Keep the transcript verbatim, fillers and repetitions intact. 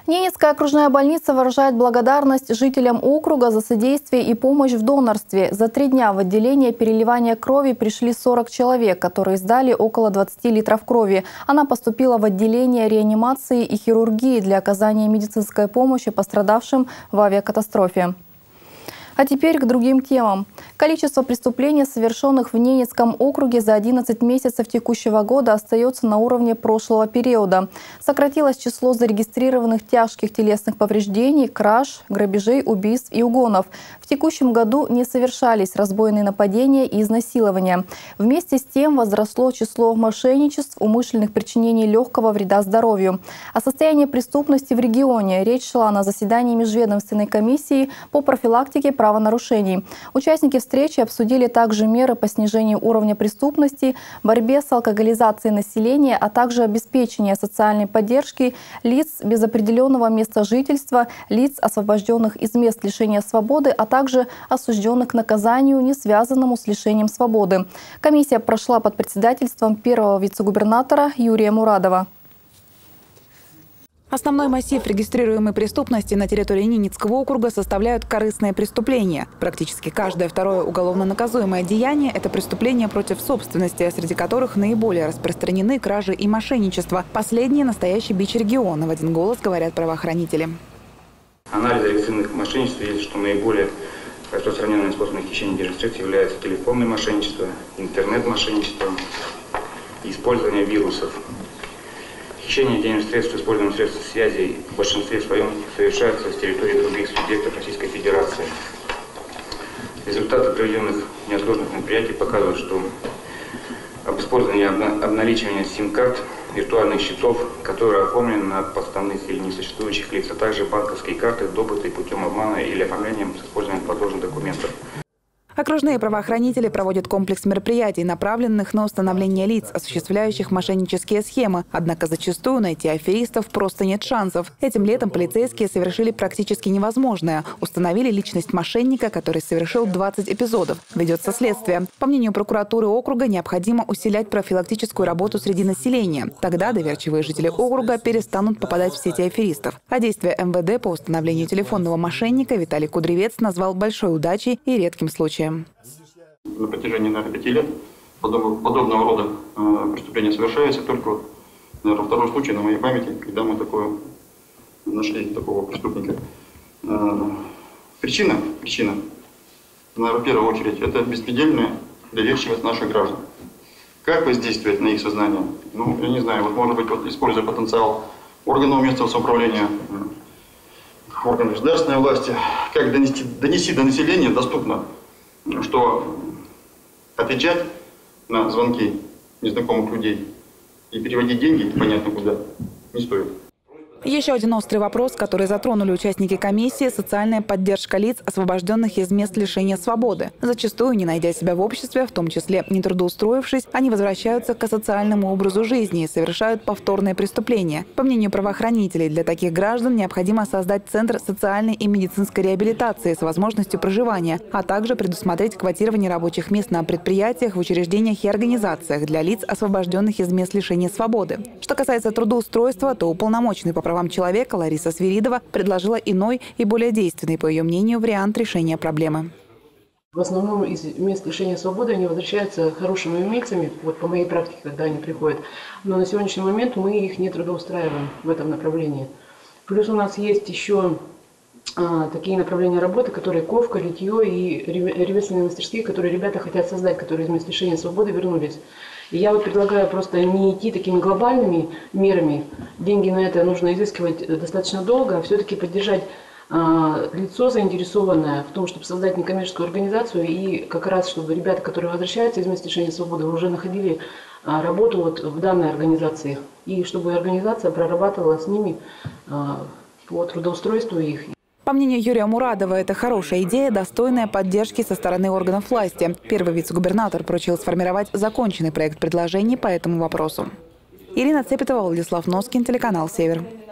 Ненецкая окружная больница выражает благодарность жителям округа за содействие и помощь в донорстве. За три дня в отделение переливания крови пришли сорок человек, которые сдали около двадцати литров крови. Она поступила в отделение реанимации и хирургии для оказания медицинской помощи пострадавшим в авиакатастрофе. А теперь к другим темам. Количество преступлений, совершенных в Ненецком округе за одиннадцать месяцев текущего года, остается на уровне прошлого периода. Сократилось число зарегистрированных тяжких телесных повреждений, краж, грабежей, убийств и угонов. В текущем году не совершались разбойные нападения и изнасилования. Вместе с тем возросло число мошенничеств, умышленных причинений легкого вреда здоровью. О состоянии преступности в регионе речь шла на заседании Межведомственной комиссии по профилактике правонарушений. Участники встречи обсудили также меры по снижению уровня преступности, борьбе с алкоголизацией населения, а также обеспечение социальной поддержки лиц без определенного места жительства, лиц, освобожденных из мест лишения свободы, а также осужденных к наказанию, не связанному с лишением свободы. Комиссия прошла под председательством первого вице-губернатора Юрия Мурадова. Основной массив регистрируемой преступности на территории Ненецкого округа составляют корыстные преступления. Практически каждое второе уголовно наказуемое деяние – это преступления против собственности, среди которых наиболее распространены кражи и мошенничество. Последние – настоящий бич региона, в один голос говорят правоохранители. Анализ регистрированных мошенничеств видит, что наиболее распространенным способом хищения денежных средств является телефонное мошенничество, интернет-мошенничество, использование вирусов. Хищение денежных средств, использованием средств связи в большинстве своем совершается с территории других субъектов Российской Федерации. Результаты проведенных неотложных мероприятий показывают, что об использовании и обналичивании сим-карт, виртуальных счетов, которые оформлены на подставных или несуществующих лиц, а также банковские карты, добытые путем обмана или оформлением с использованием подложных документов. Окружные правоохранители проводят комплекс мероприятий, направленных на установление лиц, осуществляющих мошеннические схемы. Однако зачастую найти аферистов просто нет шансов. Этим летом полицейские совершили практически невозможное. Установили личность мошенника, который совершил двадцать эпизодов. Ведется следствие. По мнению прокуратуры округа, необходимо усилять профилактическую работу среди населения. Тогда доверчивые жители округа перестанут попадать в сети аферистов. А действия эм вэ дэ по установлению телефонного мошенника Виталий Кудревец назвал большой удачей и редким случаем. На протяжении, наверное, пяти лет подобного, подобного рода э, преступления совершаются. Только, вот, наверное, второй случай на моей памяти, когда мы такое, нашли такого преступника. Э, причина, причина, наверное, в первую очередь, это беспредельная доверчивость наших граждан. Как воздействовать на их сознание? Ну, я не знаю, вот, может быть, вот, используя потенциал органов местного самоуправления, э, органов государственной власти, как донести, донести до населения доступно, что отвечать на звонки незнакомых людей и переводить деньги непонятно куда не стоит. Еще один острый вопрос, который затронули участники комиссии – социальная поддержка лиц, освобожденных из мест лишения свободы. Зачастую, не найдя себя в обществе, в том числе не трудоустроившись, они возвращаются к асоциальному образу жизни и совершают повторные преступления. По мнению правоохранителей, для таких граждан необходимо создать центр социальной и медицинской реабилитации с возможностью проживания, а также предусмотреть квотирование рабочих мест на предприятиях, в учреждениях и организациях для лиц, освобожденных из мест лишения свободы. Что касается трудоустройства, то уполномоченный по правам человека Лариса Свиридова предложила иной и более действенный, по ее мнению, вариант решения проблемы. В основном из мест лишения свободы они возвращаются хорошими умельцами, вот по моей практике, когда они приходят. Но на сегодняшний момент мы их не трудоустраиваем в этом направлении. Плюс у нас есть еще а, такие направления работы, которые ковка, литье и ремесленные мастерские, которые ребята хотят создать, которые из мест лишения свободы вернулись. И я вот предлагаю просто не идти такими глобальными мерами. Деньги на это нужно изыскивать достаточно долго, а все-таки поддержать а, лицо заинтересованное в том, чтобы создать некоммерческую организацию и как раз, чтобы ребята, которые возвращаются из мест лишения свободы, уже находили а, работу вот в данной организации. И чтобы организация прорабатывала с ними а, по трудоустройству их. По мнению Юрия Мурадова, это хорошая идея, достойная поддержки со стороны органов власти. Первый вице-губернатор поручил сформировать законченный проект предложений по этому вопросу. Ирина Цепетова, Владислав Носкин, телеканал «Север».